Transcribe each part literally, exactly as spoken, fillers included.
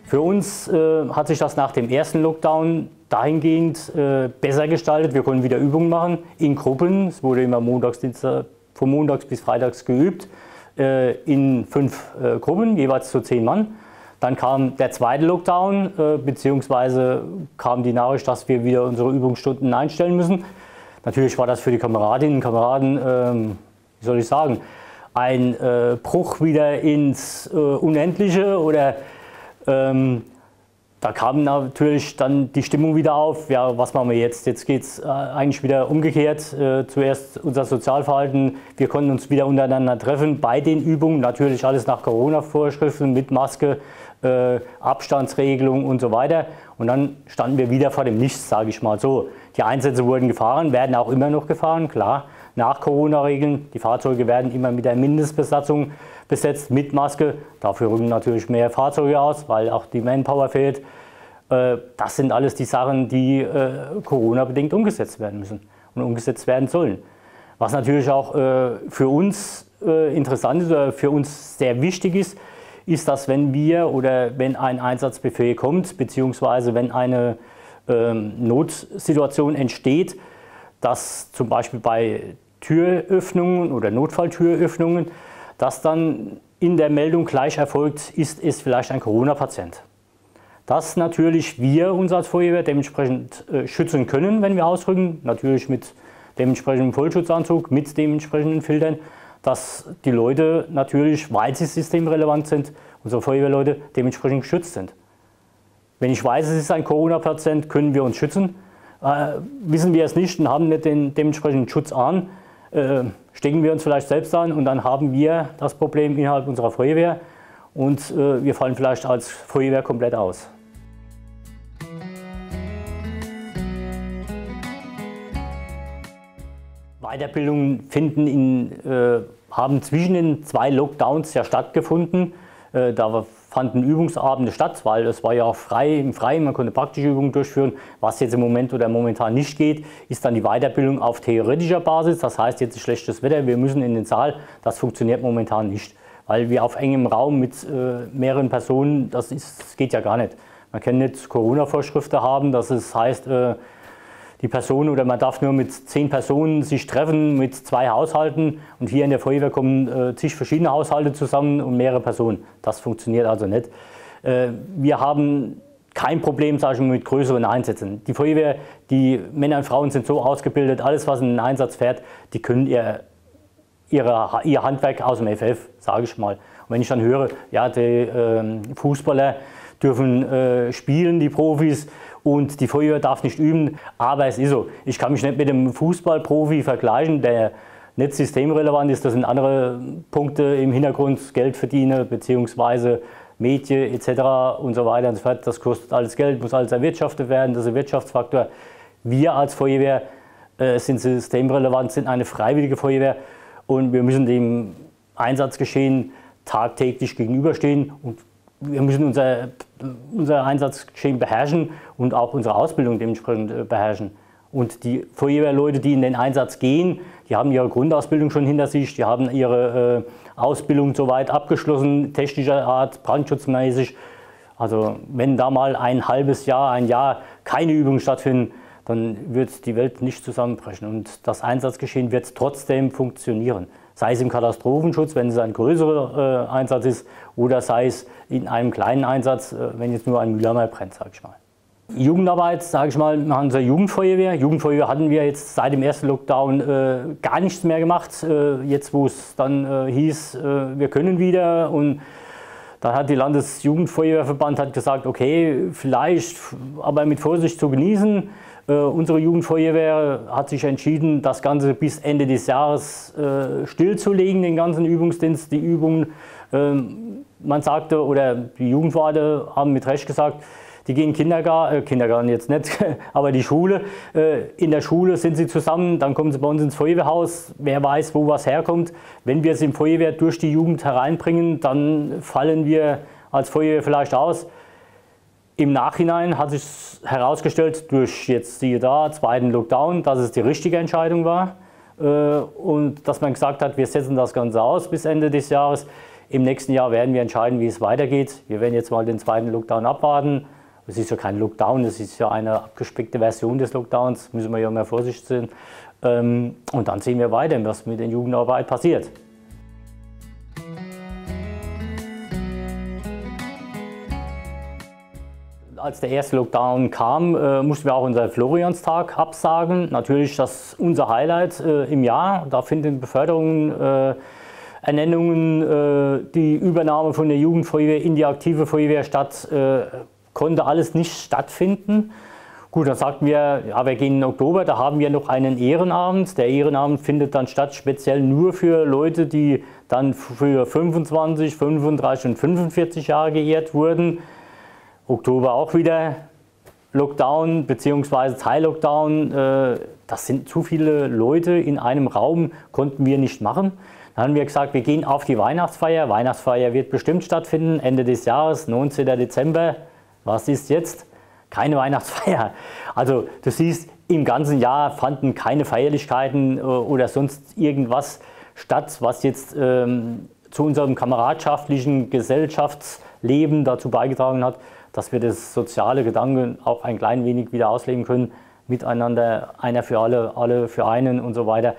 Für uns äh, hat sich das nach dem ersten Lockdown dahingehend äh, besser gestaltet. Wir konnten wieder Übungen machen in Gruppen. Es wurde immer montags, Dienstag, von montags bis freitags geübt äh, in fünf äh, Gruppen, jeweils zu zehn Mann. Dann kam der zweite Lockdown, äh, beziehungsweise kam die Nachricht, dass wir wieder unsere Übungsstunden einstellen müssen. Natürlich war das für die Kameradinnen und Kameraden, äh, wie soll ich sagen, ein äh, Bruch wieder ins äh, Unendliche oder ähm, da kam natürlich dann die Stimmung wieder auf, ja, was machen wir jetzt? Jetzt geht es äh, eigentlich wieder umgekehrt. Äh, zuerst unser Sozialverhalten, wir konnten uns wieder untereinander treffen bei den Übungen, natürlich alles nach Corona-Vorschriften mit Maske, äh, Abstandsregelung und so weiter. Und dann standen wir wieder vor dem Nichts, sage ich mal so. Die Einsätze wurden gefahren, werden auch immer noch gefahren, klar, nach Corona-Regeln. Die Fahrzeuge werden immer mit der Mindestbesatzung besetzt, mit Maske. Dafür rücken natürlich mehr Fahrzeuge aus, weil auch die Manpower fehlt. Das sind alles die Sachen, die Corona-bedingt umgesetzt werden müssen und umgesetzt werden sollen. Was natürlich auch für uns interessant ist oder für uns sehr wichtig ist, ist, dass wenn wir oder wenn ein Einsatzbefehl kommt, beziehungsweise wenn eine ähm, Notsituation entsteht, dass zum Beispiel bei Türöffnungen oder Notfalltüröffnungen, dass dann in der Meldung gleich erfolgt, ist es vielleicht ein Corona-Patient. Dass natürlich wir uns als Feuerwehr dementsprechend äh, schützen können, wenn wir ausrücken, natürlich mit dementsprechendem Vollschutzanzug, mit dementsprechenden Filtern, dass die Leute natürlich, weil sie systemrelevant sind, unsere Feuerwehrleute dementsprechend geschützt sind. Wenn ich weiß, es ist ein Corona-Patient, können wir uns schützen. Äh, wissen wir es nicht und haben nicht den dementsprechenden Schutz an, äh, stecken wir uns vielleicht selbst an und dann haben wir das Problem innerhalb unserer Feuerwehr und äh, wir fallen vielleicht als Feuerwehr komplett aus. Weiterbildungen finden in, äh, haben zwischen den zwei Lockdowns ja stattgefunden. Äh, da fanden Übungsabende statt, weil es war ja auch frei im Freien, man konnte praktische Übungen durchführen. Was jetzt im Moment oder momentan nicht geht, ist dann die Weiterbildung auf theoretischer Basis. Das heißt, jetzt ist schlechtes Wetter, wir müssen in den Saal. Das funktioniert momentan nicht, weil wir auf engem Raum mit äh, mehreren Personen, das, ist, das geht ja gar nicht. Man kann nicht Corona-Vorschriften haben, dass es heißt, äh, die Person oder man darf nur mit zehn Personen sich treffen, mit zwei Haushalten und hier in der Feuerwehr kommen äh, zig verschiedene Haushalte zusammen und mehrere Personen. Das funktioniert also nicht. Äh, wir haben kein Problem, sage ich mal, mit größeren Einsätzen. Die Feuerwehr, die Männer und Frauen sind so ausgebildet, alles was in den Einsatz fährt, die können ihr, ihre, ihr Handwerk aus dem F F, sage ich mal. Und wenn ich dann höre, ja, die äh, Fußballer dürfen äh, spielen, die Profis, und die Feuerwehr darf nicht üben, aber es ist so. Ich kann mich nicht mit dem Fußballprofi vergleichen, der nicht systemrelevant ist. Das sind andere Punkte im Hintergrund, Geld verdienen bzw. Medien et cetera und so weiter und so fort. Das kostet alles Geld, muss alles erwirtschaftet werden, das ist ein Wirtschaftsfaktor. Wir als Feuerwehr äh, sind systemrelevant, sind eine freiwillige Feuerwehr und wir müssen dem Einsatzgeschehen tagtäglich gegenüberstehen und wir müssen unser, unser Einsatzgeschehen beherrschen und auch unsere Ausbildung dementsprechend beherrschen. Und die Feuerwehrleute, die in den Einsatz gehen, die haben ihre Grundausbildung schon hinter sich, die haben ihre äh, Ausbildung soweit abgeschlossen, technischer Art, brandschutzmäßig. Also wenn da mal ein halbes Jahr, ein Jahr keine Übungen stattfinden, dann wird die Welt nicht zusammenbrechen und das Einsatzgeschehen wird trotzdem funktionieren. Sei es im Katastrophenschutz, wenn es ein größerer äh, Einsatz ist, oder sei es in einem kleinen Einsatz, äh, wenn jetzt nur ein Mülleimer brennt, sage ich mal. Jugendarbeit, sage ich mal, wir haben unsere Jugendfeuerwehr. Jugendfeuerwehr hatten wir jetzt seit dem ersten Lockdown äh, gar nichts mehr gemacht. Äh, jetzt, wo es dann äh, hieß, äh, wir können wieder und dann hat die Landesjugendfeuerwehrverband hat gesagt, okay, vielleicht, aber mit Vorsicht zu genießen. Äh, unsere Jugendfeuerwehr hat sich entschieden, das Ganze bis Ende des Jahres äh, stillzulegen, den ganzen Übungsdienst, die Übungen. Äh, man sagte, oder die Jugendwarte haben mit Recht gesagt, die gehen Kindergarten, äh, Kindergarten jetzt nicht, aber die Schule. Äh, in der Schule sind sie zusammen, dann kommen sie bei uns ins Feuerwehrhaus. Wer weiß, wo was herkommt. Wenn wir es im Feuerwehr durch die Jugend hereinbringen, dann fallen wir als Feuerwehr vielleicht aus. Im Nachhinein hat sich herausgestellt, durch jetzt siehe da, zweiten Lockdown, dass es die richtige Entscheidung war. Äh, und dass man gesagt hat, wir setzen das Ganze aus bis Ende des Jahres. Im nächsten Jahr werden wir entscheiden, wie es weitergeht. Wir werden jetzt mal den zweiten Lockdown abwarten. Es ist ja kein Lockdown, es ist ja eine abgespeckte Version des Lockdowns, müssen wir ja mehr vorsichtig sein. Und dann sehen wir weiter, was mit der Jugendarbeit passiert. Als der erste Lockdown kam, äh, mussten wir auch unseren Florianstag absagen. Natürlich das unser Highlight äh, im Jahr. Da finden Beförderungen, äh, Ernennungen, äh, die Übernahme von der Jugendfeuerwehr in die aktive Feuerwehr statt. Äh, konnte alles nicht stattfinden. Gut, dann sagten wir, ja, wir gehen in Oktober, da haben wir noch einen Ehrenabend. Der Ehrenabend findet dann statt, speziell nur für Leute, die dann für fünfundzwanzig, fünfunddreißig und fünfundvierzig Jahre geehrt wurden. Oktober auch wieder Lockdown bzw. Teil-Lockdown. Das sind zu viele Leute in einem Raum, konnten wir nicht machen. Dann haben wir gesagt, wir gehen auf die Weihnachtsfeier. Weihnachtsfeier wird bestimmt stattfinden, Ende des Jahres, neunzehnten Dezember. Was ist jetzt? Keine Weihnachtsfeier. Also du siehst, im ganzen Jahr fanden keine Feierlichkeiten oder sonst irgendwas statt, was jetzt ähm, zu unserem kameradschaftlichen Gesellschaftsleben dazu beigetragen hat, dass wir das soziale Gedanken auch ein klein wenig wieder ausleben können, miteinander, einer für alle, alle für einen und so weiter,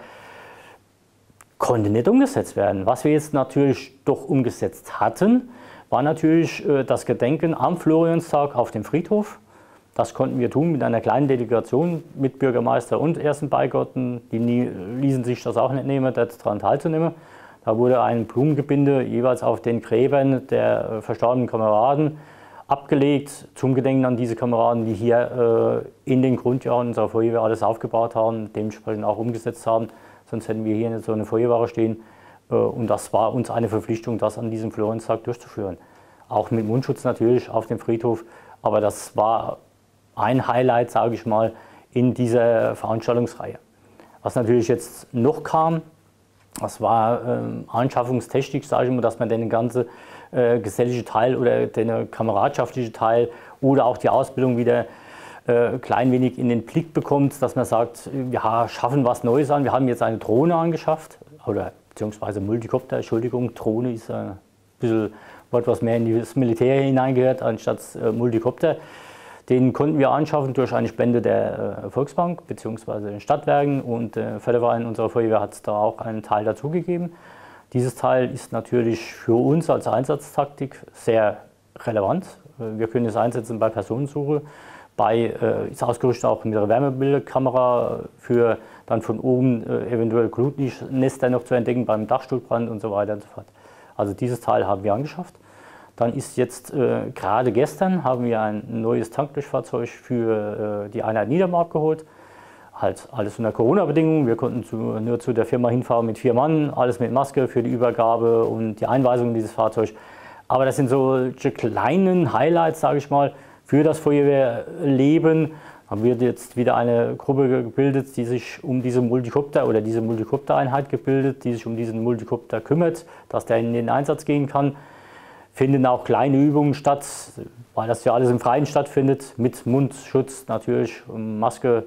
konnte nicht umgesetzt werden. Was wir jetzt natürlich doch umgesetzt hatten, war natürlich äh, das Gedenken am Florianstag auf dem Friedhof. Das konnten wir tun mit einer kleinen Delegation mit Bürgermeister und ersten Beigotten. Die nie, ließen sich das auch nicht nehmen, daran teilzunehmen. Da wurde ein Blumengebinde jeweils auf den Gräbern der äh, verstorbenen Kameraden abgelegt, zum Gedenken an diese Kameraden, die hier äh, in den Grundjahren unserer Feuerwehr alles aufgebaut haben, dementsprechend auch umgesetzt haben. Sonst hätten wir hier nicht so eine Feuerwehre stehen. Äh, und das war uns eine Verpflichtung, das an diesem Florianstag durchzuführen. Auch mit Mundschutz natürlich auf dem Friedhof, aber das war ein Highlight, sage ich mal, in dieser Veranstaltungsreihe. Was natürlich jetzt noch kam, das war ähm, Anschaffungstechnik, sage ich mal, dass man den ganzen äh, gesellige Teil oder den kameradschaftliche Teil oder auch die Ausbildung wieder äh, klein wenig in den Blick bekommt, dass man sagt, wir schaffen was Neues an. Wir haben jetzt eine Drohne angeschafft, oder beziehungsweise Multicopter, Entschuldigung, Drohne ist ein bisschen Wort, was mehr in das Militär hineingehört, anstatt äh, Multicopter. Den konnten wir anschaffen durch eine Spende der äh, Volksbank bzw. den Stadtwerken, und der äh, Förderverein unserer Feuerwehr hat da auch einen Teil dazugegeben. Dieses Teil ist natürlich für uns als Einsatztaktik sehr relevant. Wir können es einsetzen bei Personensuche, bei, äh, ist ausgerüstet auch mit einer Wärmebilderkamera für dann von oben äh, eventuell Glutnester noch zu entdecken beim Dachstuhlbrand und so weiter und so fort. Also dieses Teil haben wir angeschafft. Dann ist jetzt äh, gerade gestern haben wir ein neues Tankdurchfahrzeug für äh, die Einheit Niedermark geholt. Halt alles unter Corona-Bedingungen. Wir konnten zu, nur zu der Firma hinfahren mit vier Mann, alles mit Maske für die Übergabe und die Einweisung dieses Fahrzeugs. Aber das sind solche kleinen Highlights, sage ich mal, für das Feuerwehrleben. Da wird jetzt wieder eine Gruppe gebildet, die sich um diese Multicopter oder diese Multicopter-Einheit gebildet, die sich um diesen Multicopter kümmert, dass der in den Einsatz gehen kann. Finden auch kleine Übungen statt, weil das ja alles im Freien stattfindet, mit Mundschutz natürlich, Maske.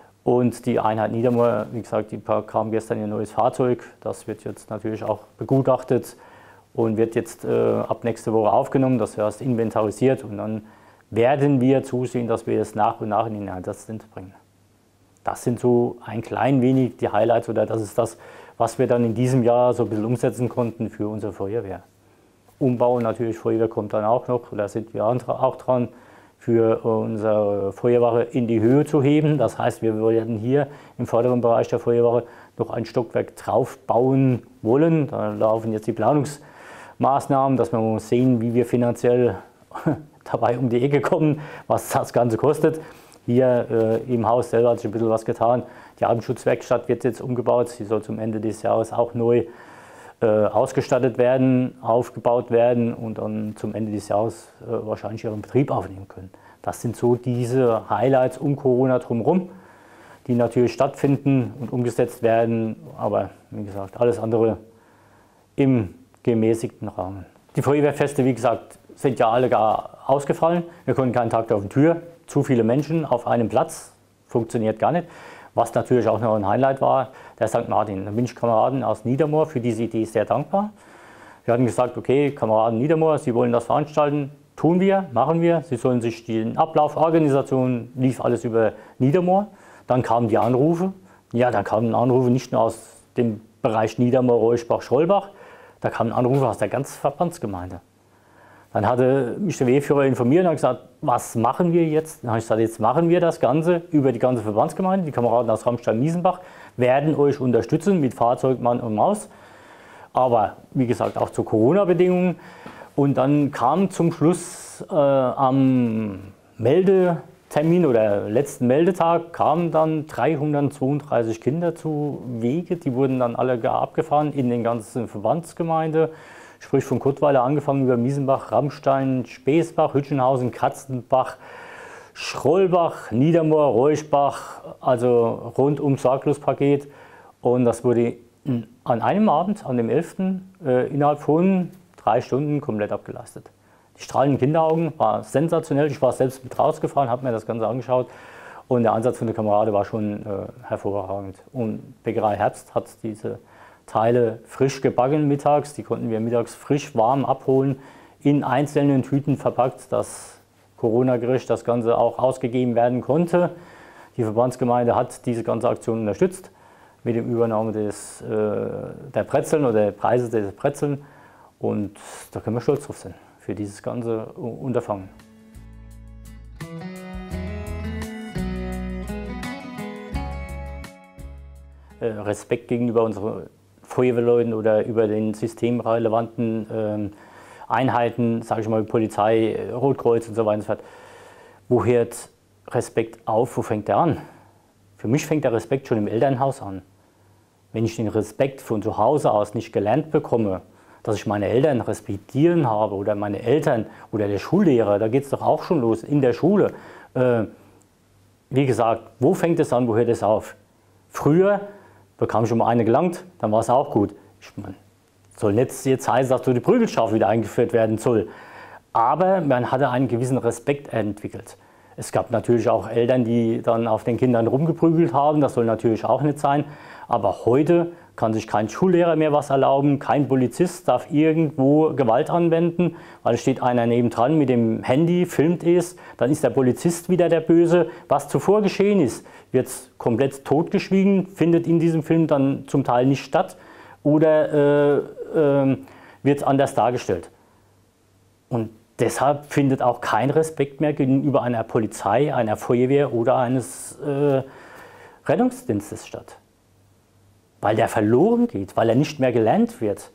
Und die Einheit Niedermoor, wie gesagt, die kam gestern ihr neues Fahrzeug. Das wird jetzt natürlich auch begutachtet und wird jetzt äh, ab nächste Woche aufgenommen. Das wird erst inventarisiert und dann werden wir zusehen, dass wir es nach und nach in den Einsatz bringen. Das sind so ein klein wenig die Highlights, oder das ist das, was wir dann in diesem Jahr so ein bisschen umsetzen konnten für unsere Feuerwehr. Umbau natürlich, Feuerwehr kommt dann auch noch, da sind wir auch dran, für unsere Feuerwache in die Höhe zu heben. Das heißt, wir werden hier im vorderen Bereich der Feuerwache noch ein Stockwerk drauf bauen wollen. Da laufen jetzt die Planungsmaßnahmen, dass wir sehen, wie wir finanziell dabei um die Ecke kommen, was das Ganze kostet. Hier äh, im Haus selber hat sich ein bisschen was getan. Die Atemschutzwerkstatt wird jetzt umgebaut, sie soll zum Ende des Jahres auch neu Äh, ausgestattet werden, aufgebaut werden und dann zum Ende des Jahres äh, wahrscheinlich ihren Betrieb aufnehmen können. Das sind so diese Highlights um Corona drumherum, die natürlich stattfinden und umgesetzt werden, aber wie gesagt, alles andere im gemäßigten Rahmen. Die Feuerwehrfeste, wie gesagt, sind ja alle gar ausgefallen. Wir konnten keinen Tag auf die Tür, zu viele Menschen auf einem Platz, funktioniert gar nicht. Was natürlich auch noch ein Highlight war, der Sankt Martin. Da bin ich Kameraden aus Niedermoor für diese Idee sehr dankbar. Wir hatten gesagt, okay, Kameraden Niedermoor, Sie wollen das veranstalten, tun wir, machen wir. Sie sollen sich den Ablauf, Organisation, lief alles über Niedermoor. Dann kamen die Anrufe. Ja, dann kamen Anrufe nicht nur aus dem Bereich Niedermoor, Reuschbach, Schrollbach, da kamen Anrufe aus der ganzen Verbandsgemeinde. Dann hatte mich der W-Führer informiert und hat gesagt, was machen wir jetzt? Dann habe ich gesagt, jetzt machen wir das Ganze über die ganze Verbandsgemeinde. Die Kameraden aus Ramstein-Miesenbach werden euch unterstützen mit Fahrzeug, Mann und Maus. Aber wie gesagt, auch zu Corona-Bedingungen. Und dann kam zum Schluss äh, am Meldetermin oder letzten Meldetag kamen dann dreihundertzweiunddreißig Kinder zu Wege. Die wurden dann alle abgefahren in den ganzen Verbandsgemeinde. Sprich von Kuttweiler angefangen über Miesenbach, Ramstein, Speesbach, Hütchenhausen, Katzenbach, Schrollbach, Niedermoor, Reuschbach, also rundum Sorglos-Paket. Und das wurde an einem Abend, an dem elften Äh, innerhalb von drei Stunden komplett abgeleistet. Die strahlenden Kinderaugen war sensationell. Ich war selbst mit rausgefahren, habe mir das Ganze angeschaut und der Ansatz von der Kamerade war schon äh, hervorragend. Und Bäckerei Herbst hat diese Teile frisch gebacken mittags, die konnten wir mittags frisch warm abholen, in einzelnen Tüten verpackt, dass Corona-gerecht das Ganze auch ausgegeben werden konnte. Die Verbandsgemeinde hat diese ganze Aktion unterstützt mit der Übernahme des, äh, der Brezeln oder der Preise der Brezeln und da können wir stolz drauf sein für dieses ganze Unterfangen. Äh, Respekt gegenüber unseren Feuerwehrleuten oder über den systemrelevanten äh, Einheiten, sage ich mal, Polizei, Rotkreuz und so weiter und so fort. Wo hört Respekt auf, wo fängt der an? Für mich fängt der Respekt schon im Elternhaus an. Wenn ich den Respekt von zu Hause aus nicht gelernt bekomme, dass ich meine Eltern respektieren habe oder meine Eltern oder der Schullehrer, da geht es doch auch schon los in der Schule. Äh, wie gesagt, wo fängt es an, wo hört es auf? Früher bekam schon mal eine gelangt, dann war es auch gut. Ich meine, soll nicht jetzt heißen, dass so die Prügelstrafe wieder eingeführt werden soll. Aber man hatte einen gewissen Respekt entwickelt. Es gab natürlich auch Eltern, die dann auf den Kindern rumgeprügelt haben, das soll natürlich auch nicht sein. Aber heute kann sich kein Schullehrer mehr was erlauben, kein Polizist darf irgendwo Gewalt anwenden, weil es steht einer nebendran mit dem Handy, filmt es, dann ist der Polizist wieder der Böse. Was zuvor geschehen ist, wird komplett totgeschwiegen, findet in diesem Film dann zum Teil nicht statt oder äh, äh, wird anders dargestellt. Und deshalb findet auch kein Respekt mehr gegenüber einer Polizei, einer Feuerwehr oder eines äh, Rettungsdienstes statt. Weil der verloren geht, weil er nicht mehr gelernt wird.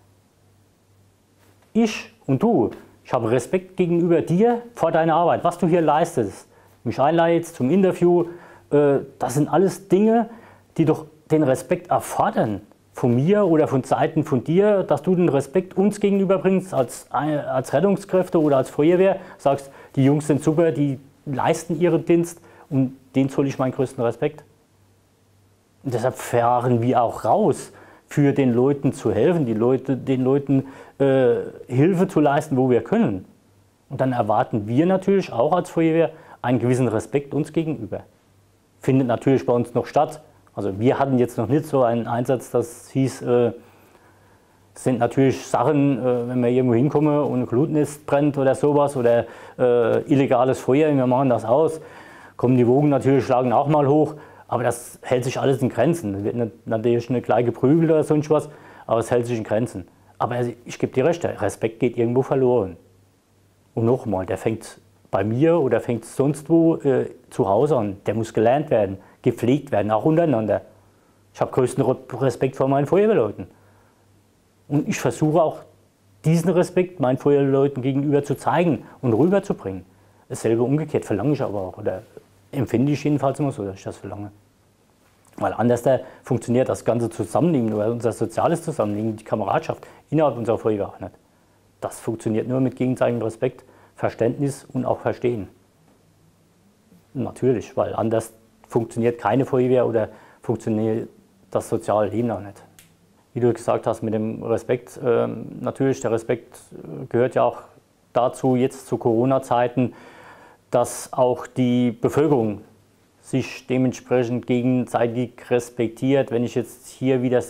Ich und du, ich habe Respekt gegenüber dir vor deiner Arbeit, was du hier leistest. Mich einlädst zum Interview, äh, das sind alles Dinge, die doch den Respekt erfordern. Von mir oder von Seiten von dir, dass du den Respekt uns gegenüber bringst, als, als Rettungskräfte oder als Feuerwehr, sagst, die Jungs sind super, die leisten ihren Dienst und denen zoll ich meinen größten Respekt. Und deshalb fahren wir auch raus, für den Leuten zu helfen, die Leute, den Leuten äh, Hilfe zu leisten, wo wir können. Und dann erwarten wir natürlich auch als Feuerwehr einen gewissen Respekt uns gegenüber. Findet natürlich bei uns noch statt. Also wir hatten jetzt noch nicht so einen Einsatz, das hieß, äh, es sind natürlich Sachen, äh, wenn wir irgendwo hinkommen und ein Glutnest brennt oder sowas oder äh, illegales Feuer, wir machen das aus, kommen die Wogen natürlich, schlagen auch mal hoch, aber das hält sich alles in Grenzen. Es wird nicht, natürlich nicht gleich geprügelt oder sonst was, aber es hält sich in Grenzen. Aber ich gebe dir recht, der Respekt geht irgendwo verloren. Und nochmal, der fängt bei mir oder fängt sonst wo äh, zu Hause an, der muss gelernt werden, gepflegt werden, auch untereinander. Ich habe größten Respekt vor meinen Feuerwehrleuten. Und ich versuche auch, diesen Respekt meinen Feuerwehrleuten gegenüber zu zeigen und rüberzubringen. Dasselbe umgekehrt verlange ich aber auch, oder empfinde ich jedenfalls immer so, dass ich das verlange. Weil anders da funktioniert das ganze Zusammenleben, oder unser soziales Zusammenleben, die Kameradschaft innerhalb unserer Feuerwehr auch nicht. Das funktioniert nur mit gegenseitigem Respekt, Verständnis und auch Verstehen. Natürlich, weil anders funktioniert keine Feuerwehr oder funktioniert das soziale Leben auch nicht. Wie du gesagt hast mit dem Respekt, äh, natürlich, der Respekt gehört ja auch dazu, jetzt zu Corona-Zeiten, dass auch die Bevölkerung sich dementsprechend gegenseitig respektiert. Wenn ich jetzt hier wieder sehe,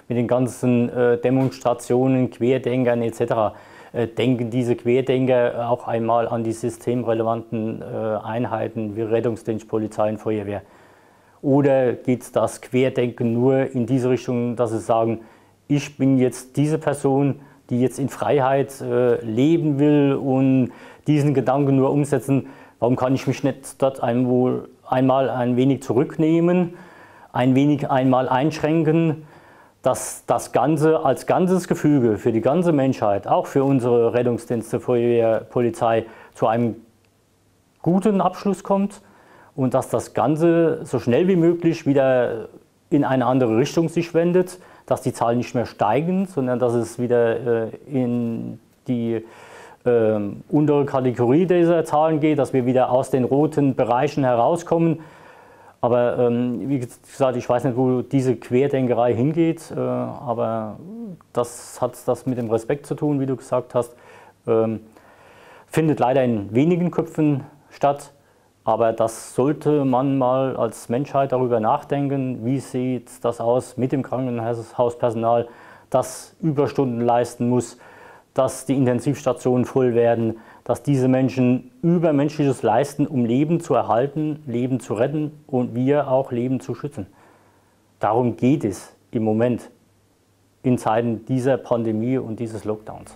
mit den ganzen äh, Demonstrationen, Querdenkern et cetera. Äh, denken diese Querdenker auch einmal an die systemrelevanten äh, Einheiten wie Rettungsdienst, Polizei und Feuerwehr? Oder geht das Querdenken nur in diese Richtung, dass sie sagen, ich bin jetzt diese Person, die jetzt in Freiheit äh, leben will und diesen Gedanken nur umsetzen, warum kann ich mich nicht dort einmal, einmal ein wenig zurücknehmen, ein wenig einmal einschränken, dass das Ganze als ganzes Gefüge für die ganze Menschheit, auch für unsere Rettungsdienste, Feuerwehr, Polizei, zu einem guten Abschluss kommt und dass das Ganze so schnell wie möglich wieder in eine andere Richtung sich wendet, dass die Zahlen nicht mehr steigen, sondern dass es wieder äh, in die äh, untere Kategorie dieser Zahlen geht, dass wir wieder aus den roten Bereichen herauskommen. Aber ähm, wie gesagt, ich weiß nicht, wo diese Querdenkerei hingeht, äh, aber das hat das mit dem Respekt zu tun, wie du gesagt hast. Ähm, findet leider in wenigen Köpfen statt. Aber das sollte man mal als Menschheit darüber nachdenken, wie sieht das aus mit dem Krankenhauspersonal, das Überstunden leisten muss, dass die Intensivstationen voll werden, dass diese Menschen Übermenschliches leisten, um Leben zu erhalten, Leben zu retten und wir auch Leben zu schützen. Darum geht es im Moment in Zeiten dieser Pandemie und dieses Lockdowns.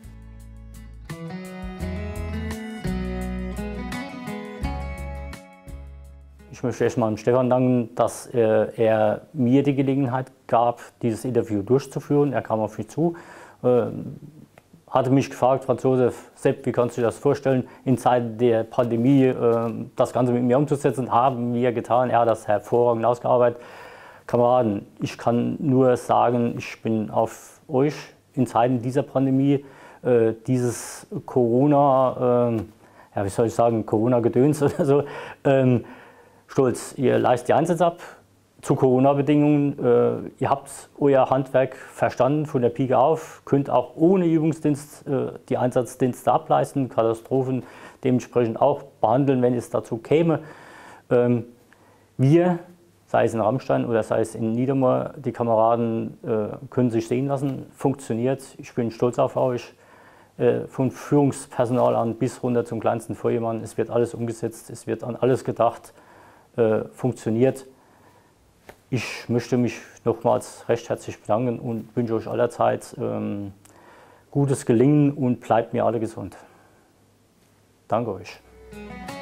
Ich möchte erstmal dem Stefan danken, dass äh, er mir die Gelegenheit gab, dieses Interview durchzuführen. Er kam auf mich zu, äh, hatte mich gefragt, Franz Josef, Sepp, wie kannst du dir das vorstellen, in Zeiten der Pandemie äh, das Ganze mit mir umzusetzen? Haben wir getan. Er hat das hervorragend ausgearbeitet. Kameraden, ich kann nur sagen, ich bin auf euch in Zeiten dieser Pandemie, äh, dieses Corona, äh, ja, wie soll ich sagen, Corona-Gedöns oder so, ähm, stolz. Ihr leistet die Einsätze ab zu Corona-Bedingungen. Äh, ihr habt euer Handwerk verstanden von der Pike auf, könnt auch ohne Übungsdienst äh, die Einsatzdienste ableisten, Katastrophen dementsprechend auch behandeln, wenn es dazu käme. Ähm, wir, sei es in Rammstein oder sei es in Niedermoor, die Kameraden äh, können sich sehen lassen, funktioniert. Ich bin stolz auf euch. Äh, von Führungspersonal an bis runter zum kleinsten Feuermann. Es wird alles umgesetzt, es wird an alles gedacht. Äh, funktioniert. Ich möchte mich nochmals recht herzlich bedanken und wünsche euch allerzeit ähm, gutes Gelingen und bleibt mir alle gesund. Danke euch.